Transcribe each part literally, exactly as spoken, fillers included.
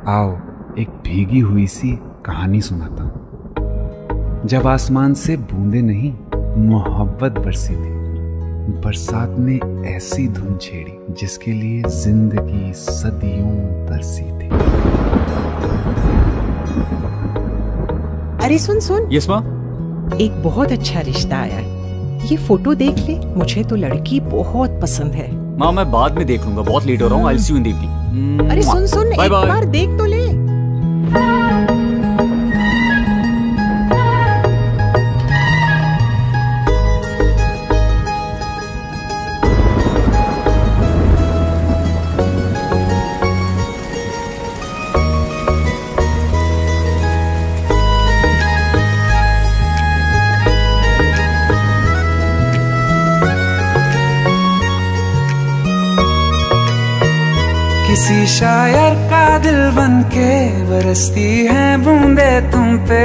आओ एक भीगी हुई सी कहानी सुनाता हूँ। जब आसमान से बूंदे नहीं मोहब्बत बरसी थी, बरसात ने ऐसी धुन छेड़ी जिसके लिए जिंदगी सदियों तरसी थी। अरे सुन सुन। यस माँ। एक बहुत अच्छा रिश्ता आया है, ये फोटो देख ले। मुझे तो लड़की बहुत पसंद है। माँ मैं बाद में देख लूंगा, बहुत लेट हो रहा हूँ। I will see you in the evening. अरे सुन सुन, एक बार देख तो ले। किसी शायर का दिल बनके बरसती है बूंदे तुम पे।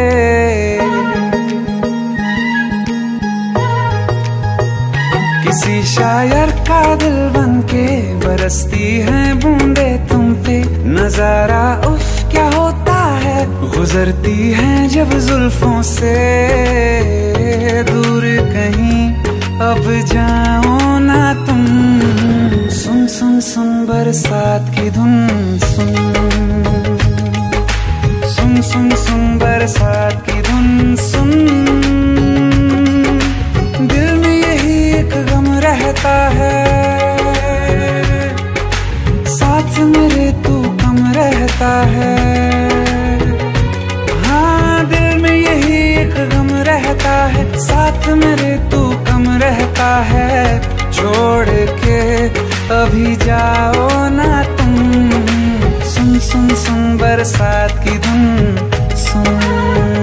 किसी शायर का दिल बनके बरसती है बूंदे तुम पे। नजारा उफ क्या होता है, गुजरती है जब जुल्फों से। दूर कहीं अब जाओ ना तुम, सुन सुन सुन बरसात की धुन सुन। सुन सुन सुन बरसात की धुन सुन। दिल में यही एक गम रहता है, साथ मेरे तू कम रहता है। हाँ दिल में यही एक गम रहता है, साथ मेरे तू कम रहता है। छोड़ के अभी जाओ ना तुम, सुन सुन सुन बरसात की धुन सुन।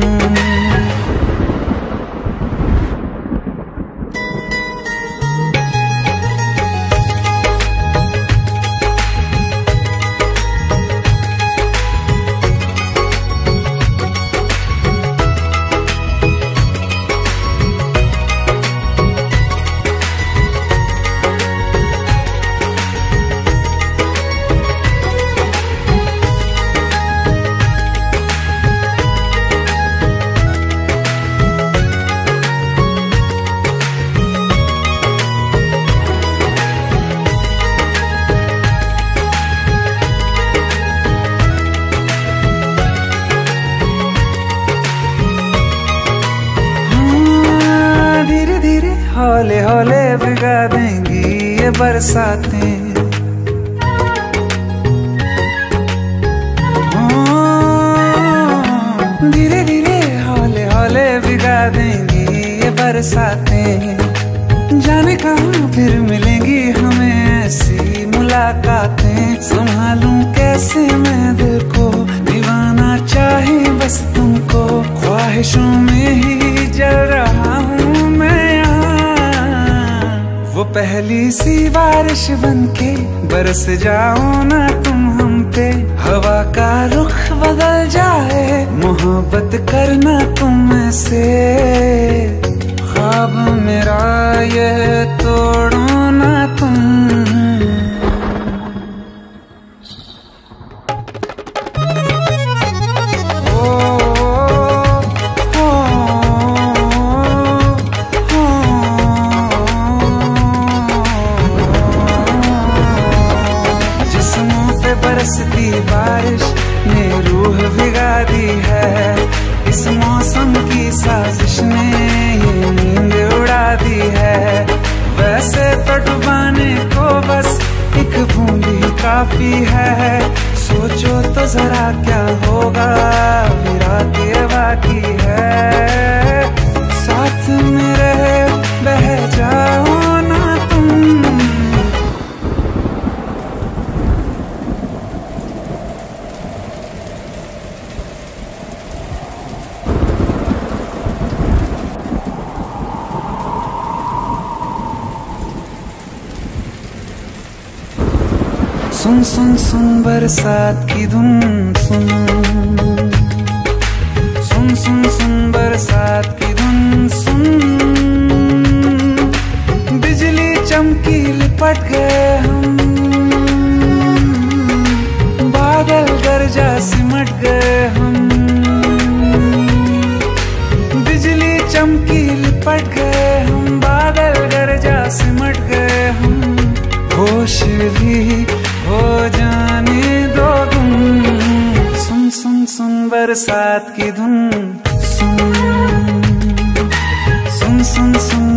हौले हौले भिगा देंगी ये बरसातें। धीरे धीरे हौले हौले भिगा देंगी ये बरसातें। जाने कहाँ फिर मिलेंगी हमें ऐसी मुलाकातें। संभालूं कैसे मैं दिल को, दीवाना चाहे बस तुमको। ख्वाहिशों में ही जल रहा हूँ मैं यहाँ। वो पहली सी बारिश बनके बरस जाओ ना तुम हम पे। हवा का रुख बदल जाए, मोहब्बत करना तुम से। ख्वाब मेरा ये तोड़ो ना तुम। बरसती बारिश ने रूह भिगा दी है। इस मौसम की साजिश ने ये नींद उड़ा दी है। वैसे तो डुबाने को बस एक बूंद ही काफी है। सोचो तो जरा क्या होगा, अभी रात ये बाकी है। साथ मेरे बह जाओ ना तुम। सुन सुन सुन बरसात की धुन सुन। सुन सुन सुन बरसात की धुन सुन। बिजली चमकी लिपट गए हम, बादल जा सिमट गए हम, बिजली चमकी लिपट गए हम, बादल गरजा सिमट गए हम, होश भी हो जाने दो तुम। सुन सुन सुन बरसात की धुन, सुन सुन सुन सुन